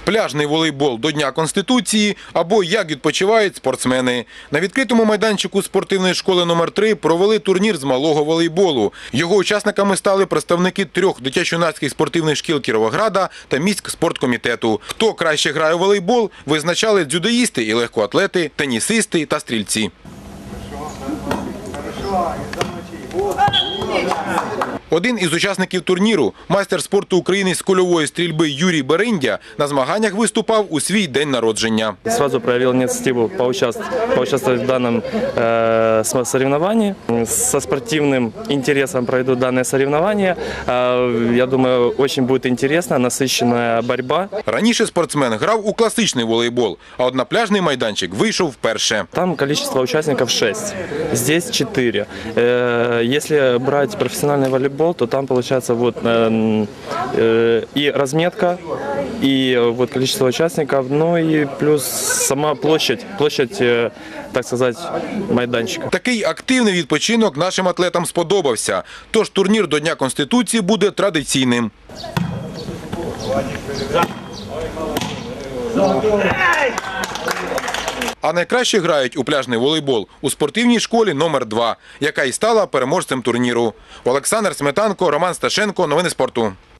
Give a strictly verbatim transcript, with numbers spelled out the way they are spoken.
Пляжний волейбол до Дня Конституції або як відпочивають спортсмени. На відкритому майданчику спортивної школи номер три провели турнір з малого волейболу. Його учасниками стали представники трьох дитячо-юнацьких спортивних шкіл Кіровограда та міськспорткомітету. Хто краще грає у волейбол, визначали дзюдоїсти і легкоатлети, тенісисти та стрільці. Один із учасників турніру, майстер спорту України з кульової стрільби Юрій Бериндя, на змаганнях виступав у свій день народження. Сразу проявил инициативу поучаствовать в данном э, соревновании. Со спортивным интересом пройду данное соревнование. Э, я думаю, очень будет интересно, насыщенная борьба. Раніше спортсмен грав у класичний волейбол, а от на пляжний майданчик вийшов вперше. Там количество участников шесть, здесь четыре. Э, если брать профессиональный волейбол, то там получается вот э, э, и разметка, и вот количество участников, ну и плюс сама площадь, площадь, э, так сказать, майданчика. Такий активний відпочинок нашим атлетам сподобався. Тож турнір до Дня Конституції буде традиційним. А найкраще грають у пляжний волейбол у спортивній школі номер два, яка і стала переможцем турніру. Олександр Сметанко, Роман Сташенко. Новини спорту.